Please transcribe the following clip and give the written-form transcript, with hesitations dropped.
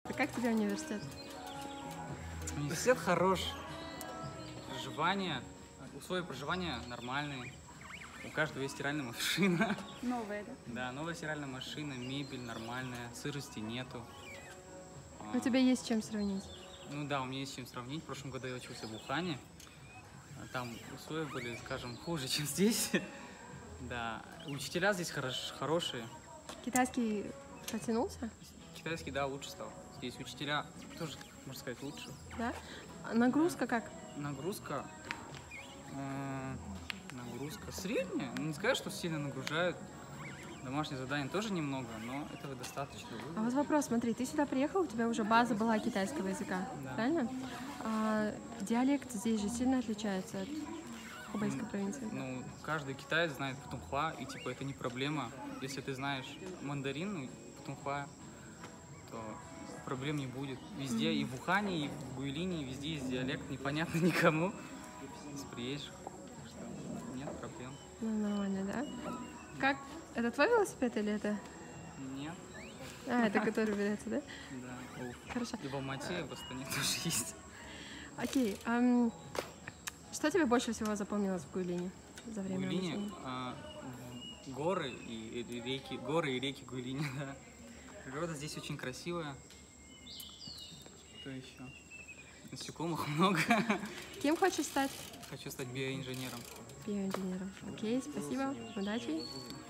Как тебе университет? Университет хорош. Проживание, условия проживания нормальные. У каждого есть стиральная машина. Новая, да? Да, новая стиральная машина, мебель нормальная, сырости нету. У тебя есть с чем сравнить? Ну да, у меня есть с чем сравнить. В прошлом году я учился в Ухане. Там условия были, скажем, хуже, чем здесь. Да, учителя здесь хорошие. Китайский протянулся? Китайский, да, лучше стал. Здесь учителя тоже, можно сказать, лучше. Да? А нагрузка как? Нагрузка средняя. Не сказать, что сильно нагружают. Домашнее задание тоже немного, но этого достаточно. А вот вопрос, смотри, ты сюда приехал, у тебя уже база была китайского языка, Да. правильно? А диалект здесь же сильно отличается от хубэйской провинции? Ну, каждый китаец знает путунхуа, и типа это не проблема. Если ты знаешь мандарин, ну, путунхуа, то проблем не будет. Везде, и в Ухане, и в Гуйлине, везде есть диалект, непонятно никому. Если приедешь, так что нет проблем. Ну, нормально, да? Как? Это твой велосипед или это? Нет, А, это который берется, да? да. Хорошо. И в Алмате, и в Астане тоже есть. Окей. Что тебе больше всего запомнилось в Гуйлине за В время Гуйлине обучения? горы и реки Гуйлине, да. Природа здесь очень красивая. Что еще? Насекомых много. Кем хочешь стать? Хочу стать биоинженером. Биоинженером. Окей, спасибо. Удачи.